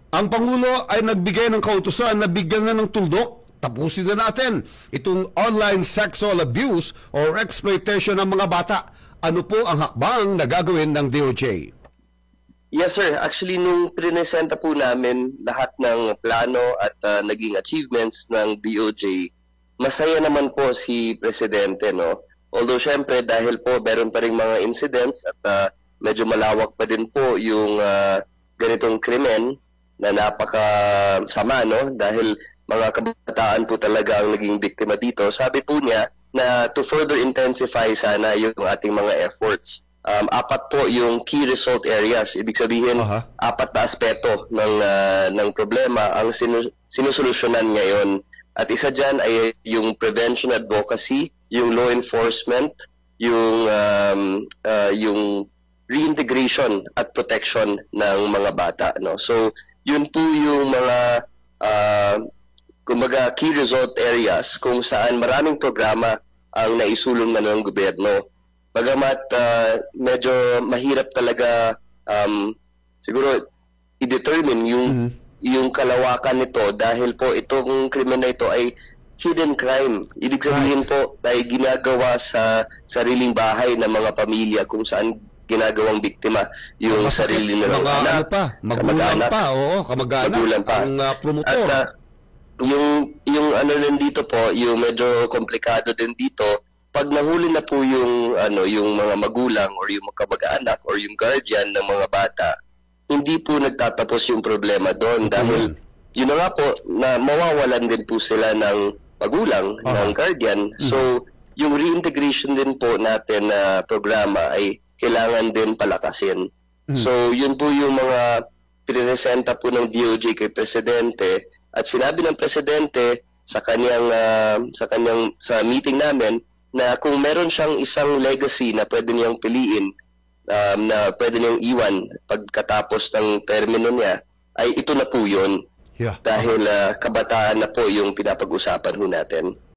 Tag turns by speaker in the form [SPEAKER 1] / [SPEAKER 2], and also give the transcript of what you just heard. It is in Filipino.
[SPEAKER 1] Ang Pangulo ay nagbigay ng kautusan na bigyan na ng tuldok. Tapusin na natin itong online sexual abuse or exploitation ng mga bata. Ano po ang hakbang na gagawin ng DOJ?
[SPEAKER 2] Yes sir, actually nung prinesenta po namin lahat ng plano at naging achievements ng DOJ, masaya naman po si Presidente, no? Although syempre dahil po meron pa rin mga incidents at medyo malawak pa din po yung ganitong krimen na napakasama, no? Dahil mga kabataan po talaga ang naging biktima dito. Sabi po niya na to further intensify sana yung ating mga efforts. Apat po yung key result areas. Ibig sabihin, apat na aspeto ng problema ang sinusolusyonan ngayon. At isa dyan ay yung prevention advocacy, yung law enforcement, yung reintegration at protection ng mga bata. No? So, yun po yung mga kumbaga key result areas kung saan maraming programa ang naisulong na ng gobyerno. Bagamat medyo mahirap talaga siguro i-determine yung kalawakan nito dahil po itong krimen na ito ay hidden crime. Ibig sabihin po ay ginagawa sa sariling bahay ng mga pamilya kung saan ginagawang biktima yung sarili nilang anak,
[SPEAKER 1] magulang pa, kamag-anak ang promotor.
[SPEAKER 2] At yung ano din dito po, yung medyo komplikado din dito, pag nahuli na po yung yung mga magulang or yung kamag-anak or yung guardian ng mga bata, hindi po nagtatapos yung problema doon dahil yun na nga po na mawawalan din po sila ng magulang, ng guardian. So yung reintegration din po natin na programa ay kailangan din palakasin. So yun po yung mga pinesenta po ng DOJ kay Presidente. At sinabi ng Presidente sa meeting namin na kung meron siyang isang legacy na pwede niyang piliin, na pwede niyang iwan pagkatapos ng termino niya, ay ito na po yun. Dahil kabataan na po yung pinapag-usapan ho natin.